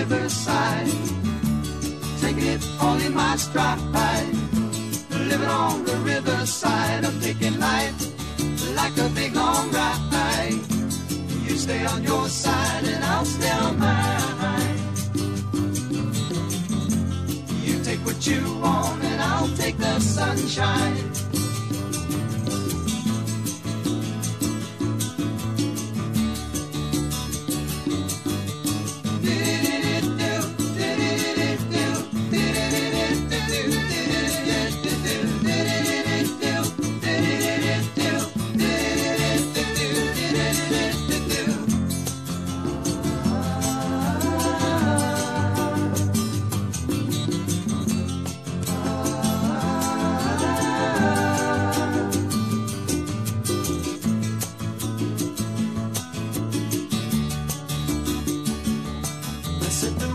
riverside, taking it all in my stride. Living on the riverside, I'm taking life like a big long ride. You stay on your side and I'll stay on mine. You take what you want and I'll take the sunshine. Said the